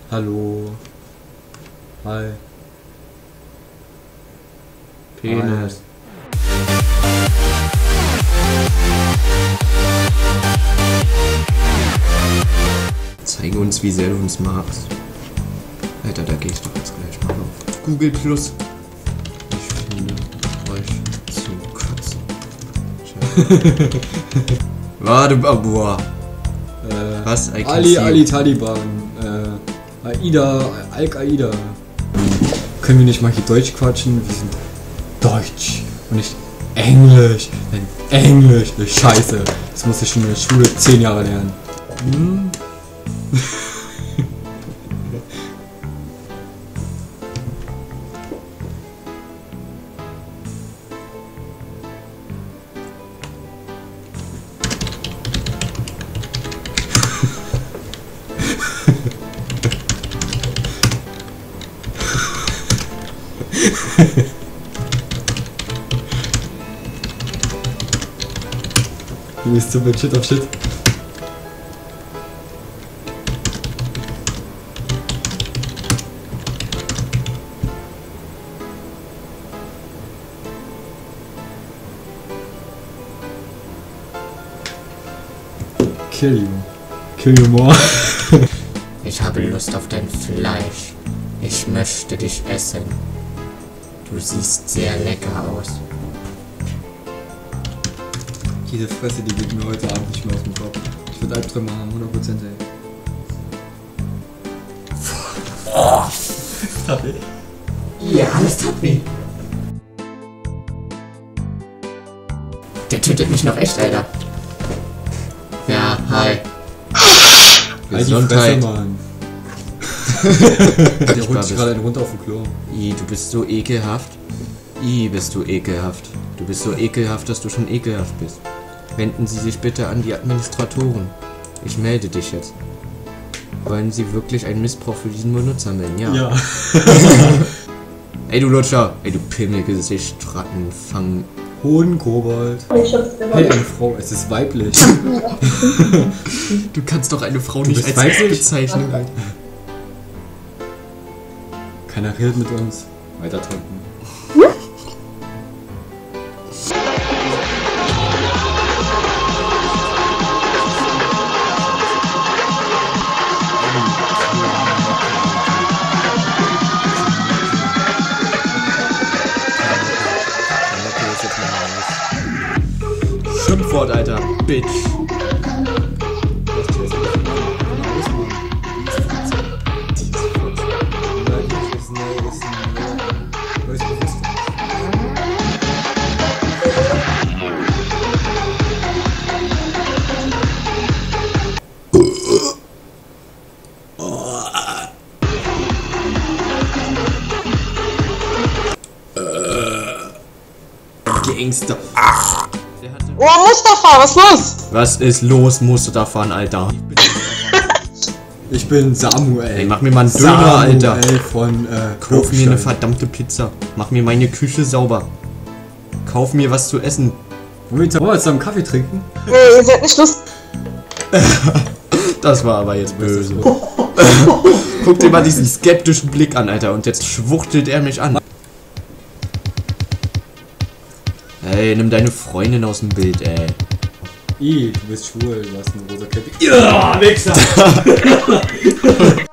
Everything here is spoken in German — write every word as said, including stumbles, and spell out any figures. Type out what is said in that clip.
Hallo. Hi. Penis. Zeige uns, wie sehr du uns magst. Alter, da geh ich doch jetzt gleich mal auf. Google Plus. Ich finde euch zu kotzen. Warte, boah. Äh, Was? I can Ali, see. Ali Taliban. Äh, Aida, Al-Qaida. Können wir nicht mal hier Deutsch quatschen? Wir sind Deutsch und nicht Englisch. Denn Englisch ist scheiße. Das muss ich schon in der Schule zehn Jahre lernen. Hm? Du bist so mit Shit auf Shit. Kill you. Kill you more. Ich habe Lust auf dein Fleisch. Ich möchte dich essen. Du siehst sehr lecker aus. Diese Fresse, die geht mir heute Abend nicht mehr aus dem Kopf. Ich würde Albträume haben, hundert Prozent ey. Oh. Das tat weh. Ja, das tat weh. Der tötet mich noch echt, Alter. Ja, hi. Gesundheit. Mann. Der holt sich gerade einen runter auf dem Klo. I, du bist so ekelhaft. I, bist du ekelhaft. Du bist so ekelhaft, dass du schon ekelhaft bist. Wenden Sie sich bitte an die Administratoren. Ich melde dich jetzt. Wollen Sie wirklich einen Missbrauch für diesen Benutzer melden? Ja. Ja. Ey, du Lutscher. Ey, du Pimmelgesicht, Rattenfang. Hodenkobold. Hey, eine Frau, es ist weiblich. Du kannst doch eine Frau Du nicht bist als weiblich? bezeichnen, Alter. Keiner redet mit uns. Weiter trinken. Schimpfwort, Alter. Bitch. Gangster. Ah. Oh, Mustafa, was ist los? Was ist los, Mustafa, Alter? Ich bin Samuel. Ey, mach mir mal einen Döner, Samuel Alter. von äh, Kauf mir eine Klopfstein. verdammte Pizza. Mach mir meine Küche sauber. Kauf mir was zu essen. Wollen wir jetzt zusammen Kaffee trinken? Nee, ihr seid nicht lustig. Das war aber jetzt böse. Guck dir mal diesen skeptischen Blick an, Alter. Und jetzt schwuchtelt er mich an. Ey, nimm deine Freundin aus dem Bild, ey. I, du bist schwul, du hast eine rosa Käppi. Ja, Wichser!